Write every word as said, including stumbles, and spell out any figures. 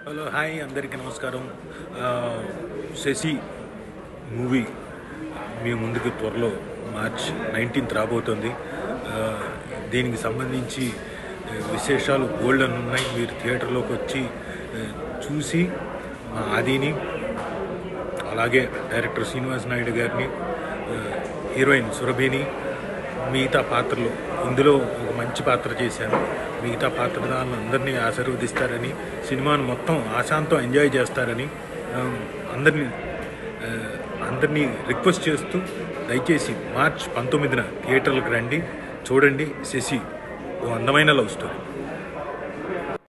Hello hi అందరికీ నమస్కారం. Shashi movie మీ ముందుకు త్వరలో మార్చ్ నైన్టీన్త్ రాబోతుంది. దీనికి సంబంధించి విశేషాలు గోల్డ్ అని ఉన్నాయి. మీరు థియేటర్లోకి వచ్చి చూసి మా ఆదిని, అలాగే డైరెక్టర్ శ్రీనివాస్ నాయుడు గారిని, హీరోయిన్ సురభిని, మిగతా పాత్రలు ఇందులో ఒక మంచి పాత్ర చేశాను. మిగతా పాత్రదారులు అందరినీ ఆశీర్వదిస్తారని, సినిమాను మొత్తం ఆశాంతం ఎంజాయ్ చేస్తారని అందరినీ అందరినీ రిక్వెస్ట్ చేస్తూ దయచేసి మార్చ్ పంతొమ్మిదిన థియేటర్లకు రండి, చూడండి శశి ఓ అందమైన లవ్ స్టోరీ.